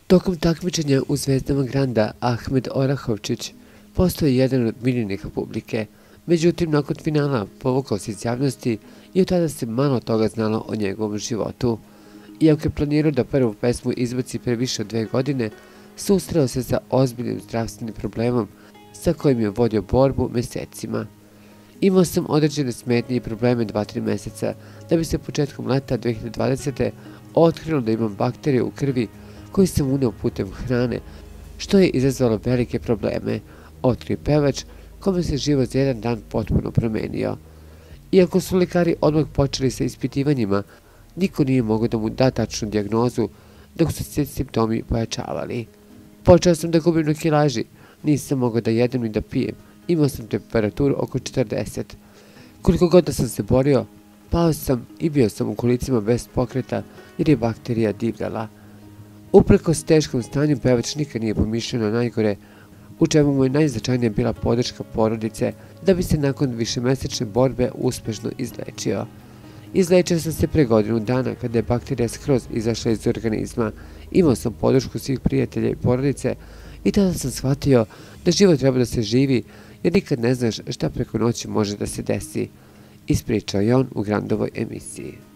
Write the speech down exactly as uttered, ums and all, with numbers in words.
Tokom takmičenja u Zvezdama Granda Ahmed Orahovčić postao je jedan od miljenika publike. Međutim, nakon finala povukao se iz javnosti i od tada se malo toga znalo o njegovom životu. Iako je planirao da prvu pesmu izbaci pre više od dve godine, susreo se sa ozbiljnim zdravstvenim problemom sa kojim je vodio borbu mesecima. Imao sam određene smetnje i probleme dva tri meseca, da bi se početkom leta dve hiljade dvadesete. otkrilo da imam bakterije u krvi koju sam uneo putem hrane, što je izazvalo velike probleme, otkrio pevač kome se život za jedan dan potpuno promenio. Iako su lekari odmah počeli sa ispitivanjima, niko nije mogao da mu da tačnu dijagnozu dok su se simptomi pojačavali. Počeo sam da gubim na kilaži, nisam mogao da jedem ni da pijem, imao sam temperaturu oko četrdeset. Koliko god da sam se borio, pao sam i bio sam u kolicima bez pokreta jer je bakterija divljala. Uprkos teškom stanju, pevač nikad nije pomišljao na najgore, u čemu mu je najznačajnija bila podrška porodice da bi se nakon višemesečne borbe uspešno izlečio. Izlečio sam se pre godinu dana kada je bakterija skroz izašla iz organizma, imao sam podršku svih prijatelja i porodice i tada sam shvatio da život treba da se živi jer nikad ne znaš šta preko noći može da se desi, ispričao je on u Grandovoj emisiji.